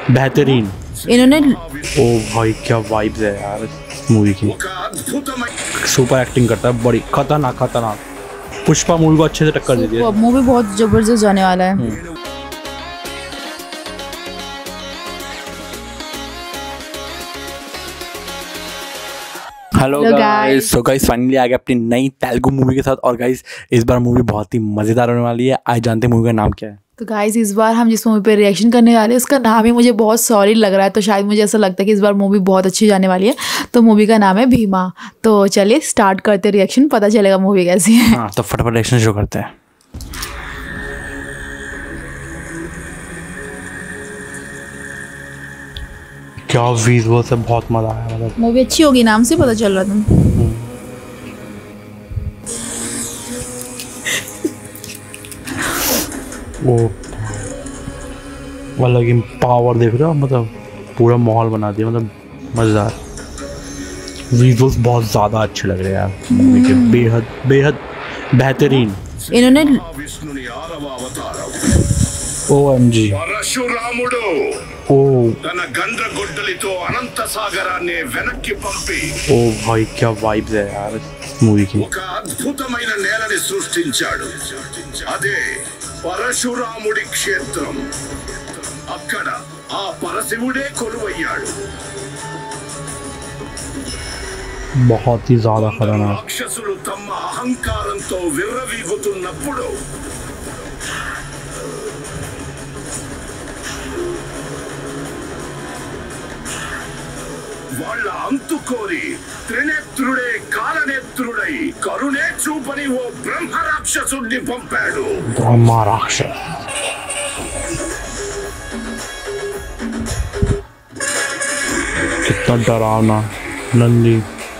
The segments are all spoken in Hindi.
बेहतरीन। इन्होंने ओ भाई क्या वाइब्स है यार मूवी की, सुपर एक्टिंग करता है, बड़ी खतरनाक खतरनाक। पुष्पा मूवी को अच्छे से टक्कर दे दिया। मूवी बहुत जबरदस्त जाने वाला है। Hello guys, so guys finally आ गए अपनी नई तेलुगु मूवी के साथ। और गाइस इस बार मूवी बहुत ही मज़ेदार होने वाली है। आज जानते हैं मूवी का नाम क्या है। तो गाइस इस बार हम जिस मूवी पे रिएक्शन करने वाले हैं उसका नाम ही मुझे बहुत सॉलिड लग रहा है, तो शायद मुझे ऐसा लगता है कि इस बार मूवी बहुत अच्छी जाने वाली है। तो मूवी का नाम है भीमा। तो चलिए स्टार्ट करते रिएक्शन, पता चलेगा मूवी कैसी है। हाँ तो फटाफट रिएक्शन शुरू करते हैं। क्या विजुअल्स है, बहुत मजा आया। मतलब मूवी अच्छी होगी, नाम से पता चल रहा था। वो अलग ही पावर देख रहे हो, मतलब पूरा माहौल बना दिया, मतलब मज़ेदार। विजुअल्स बहुत ज़्यादा अच्छे लग रहे हैं यार मूवी के, बेहद बेहद बेहतरीन। इन्होंने OMG పరశురాముడు ओ తన గండ్రగొడ్డలితో అనంత సాగరాన్ని వెనక్కి పంపి ओ भाई क्या वाइब्स है यार मूवी की। ఒక అద్భుతమైన నేలని సృష్టించాడు. అదే పరశురాముడి క్షేత్రం. అక్కడ ఆ పరశివుడే కొలువయ్యాడు. बहुत ही ज्यादा खतरनाक। రాక్షసులు తమ అహంకారంతో విర్రవీగుతున్నప్పుడు వాళ్ళ అంతు కోరి త్రినేత్రుడే కాలనేత్రుడై కరుణే చూపని ఓ బ్రహ్మ రాక్షసుడిని పంపాడు. ब्रह्मा राक्षस कितना डरावना नंदी।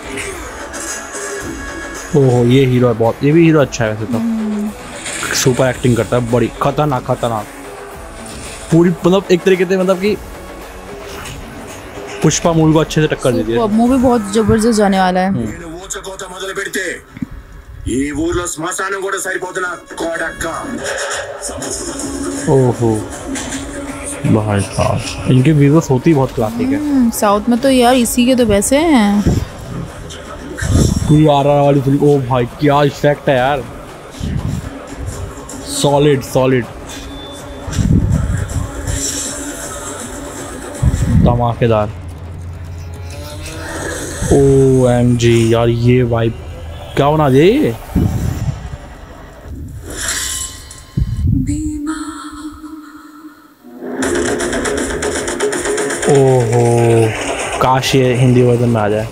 ओहो ये हीरो है बहुत, ये भी हीरो अच्छा है वैसे तो। सुपर एक्टिंग करता है, बड़ी खतरनाक खतरनाक पूरी, मतलब एक तरीके से मतलब कि पुष्पा मूवी को अच्छे से टक्कर दे दिया। मूवी बहुत जबरदस्त जाने वाला है। నేను ఊచకోత మొదలు పెడితే ఈ ఊర్లో శ్మశానం కూడా సరిపోతున్నా కోడక్క. ओहो भाई साहब इनके व्यूज़ होती ही बहुत क्लासिक है। साउथ में तो यार इसी के तो वैसे हैं। पूरी RR वाली फिल्म, ओ भाई क्या इफेक्ट है यार, सॉलिड सॉलिड धमाकेदार। OMG यार ये वाइब क्या बना दिया ये। ओहो काश ये हिंदी वर्जन में आ जाए।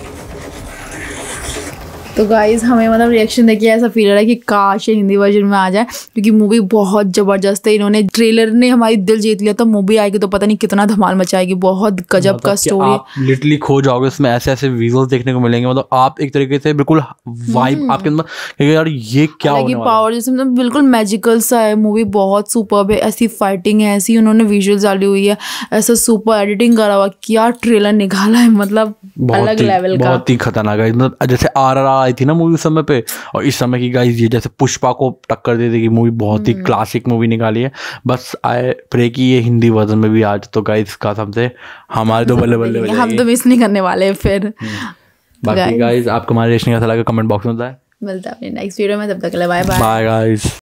तो गाइज हमें मतलब रिएक्शन देखिए ऐसा फील हो रहा है कि काश ये हिंदी वर्जन में आ जाए, क्योंकि मूवी बहुत ज़बरदस्त है। इन्होंने ट्रेलर ने हमारी दिल जीत लिया, तो मूवी आएगी तो पता नहीं कितना धमाल मचाएगी। बहुत गजब का स्टोरी, आप लिटरली खो जाओगे उसमें, ऐसे ऐसे विजुअल्स देखने को मिलेंगे। मतलब आप एक तरीके से बिल्कुल वाइब आपके अंदर, क्योंकि यार ये क्या होने वाला है। पावर जैसे मतलब बिल्कुल मैजिकल सा है। मूवी बहुत सुपर्ब है, ऐसी फाइटिंग है, ऐसी उन्होंने विजुअल्स डाली हुई है, ऐसा सुपर एडिटिंग करा हुआ। क्या ट्रेलर निकाला है, मतलब अलग लेवल का, बहुत ही खतरनाक है। मतलब जैसे RR आई थी ना मूवी उस समय पे, और इस समय की गाइस ये जैसे पुष्पा को टक्कर दे देगी मूवी, बहुत ही क्लासिक मूवी निकाली है। बस आई प्रे कि ये हिंदी वर्जन में भी आज, तो गाइस कसम से हमारे तो बल्ले बल्ले हम तो मिस नहीं करने वाले फिर। बाकी गाइस आपको हमारे रिएक्शन कैसा लगा कमेंट बॉक्स में बताएं। मिलता है अपने नेक्स्ट वीडियो में, तब तक के लिए बाय बाय। Bye guys.